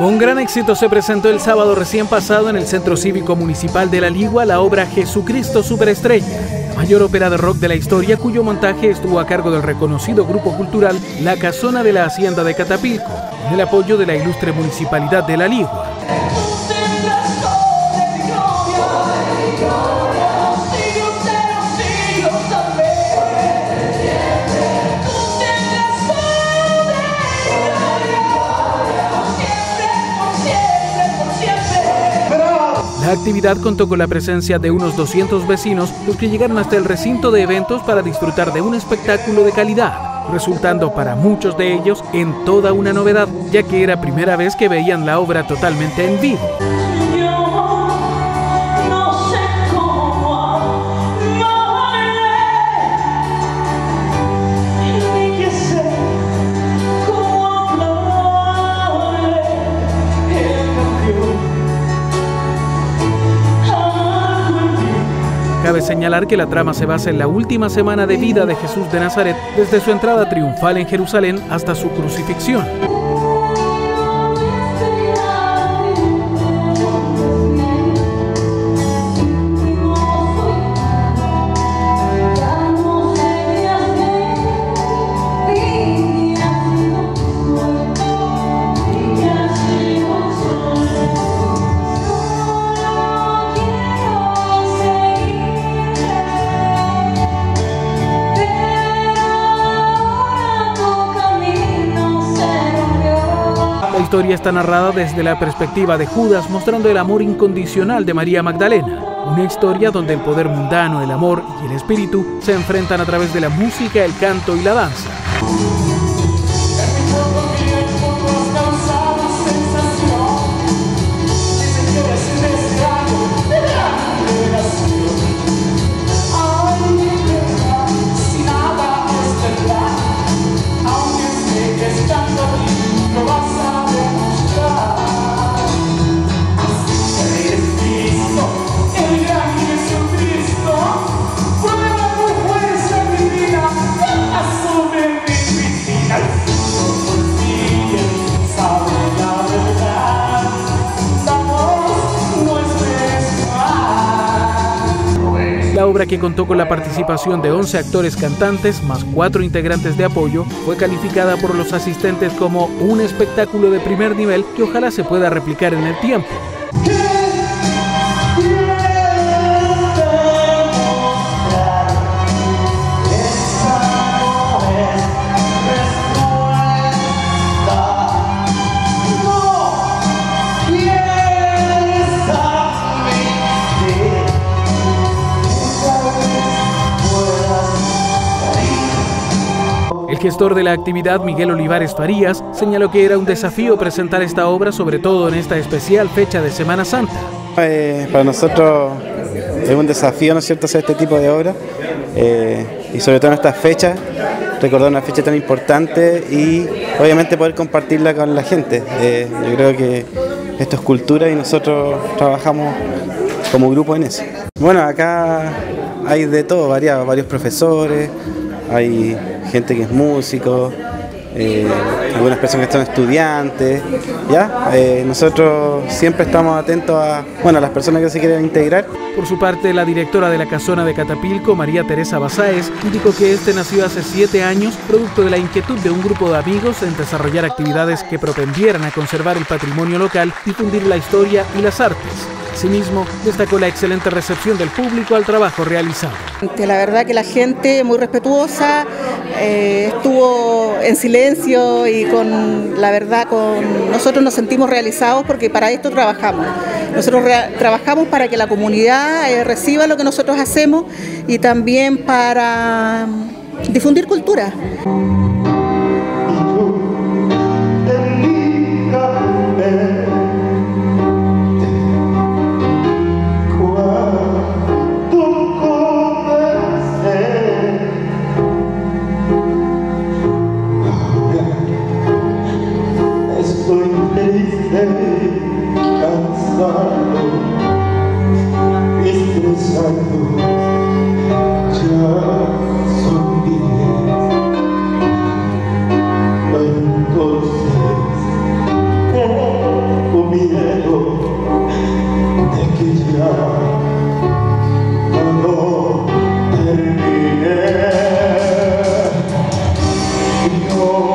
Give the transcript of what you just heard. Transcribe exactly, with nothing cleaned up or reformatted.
Con gran éxito se presentó el sábado recién pasado en el Centro Cívico Municipal de La Ligua la obra Jesucristo Superestrella, la mayor ópera de rock de la historia, cuyo montaje estuvo a cargo del reconocido grupo cultural La Casona de la Hacienda de Catapilco, con el apoyo de la ilustre Municipalidad de La Ligua. La actividad contó con la presencia de unos doscientos vecinos, los que llegaron hasta el recinto de eventos para disfrutar de un espectáculo de calidad, resultando para muchos de ellos en toda una novedad, ya que era primera vez que veían la obra totalmente en vivo. Cabe señalar que la trama se basa en la última semana de vida de Jesús de Nazaret, desde su entrada triunfal en Jerusalén hasta su crucifixión. La historia está narrada desde la perspectiva de Judas, mostrando el amor incondicional de María Magdalena. Una historia donde el poder mundano, el amor y el espíritu se enfrentan a través de la música, el canto y la danza. La obra, que contó con la participación de once actores cantantes más cuatro integrantes de apoyo, fue calificada por los asistentes como un espectáculo de primer nivel que ojalá se pueda replicar en el tiempo. El gestor de la actividad, Miguel Olivares Farías, señaló que era un desafío presentar esta obra, sobre todo en esta especial fecha de Semana Santa. Eh, para nosotros es un desafío, ¿no es cierto?, hacer este tipo de obra, eh, y sobre todo en estas fechas, recordar una fecha tan importante y obviamente poder compartirla con la gente. Eh, yo creo que esto es cultura y nosotros trabajamos como grupo en eso. Bueno, acá hay de todo, variado, varios profesores, hay gente que es músico, eh, algunas personas que son estudiantes, ¿ya? Eh, nosotros siempre estamos atentos a, bueno, a las personas que se quieren integrar. Por su parte, la directora de la Casona de Catapilco, María Teresa Basáez, indicó que este nació hace siete años, producto de la inquietud de un grupo de amigos en desarrollar actividades que propendieran a conservar el patrimonio local, difundir la historia y las artes. Asimismo, destacó la excelente recepción del público al trabajo realizado. La verdad que la gente muy respetuosa, eh, estuvo en silencio y con la verdad con nosotros nos sentimos realizados porque para esto trabajamos. Nosotros trabajamos para que la comunidad eh, reciba lo que nosotros hacemos y también para difundir cultura. Señor.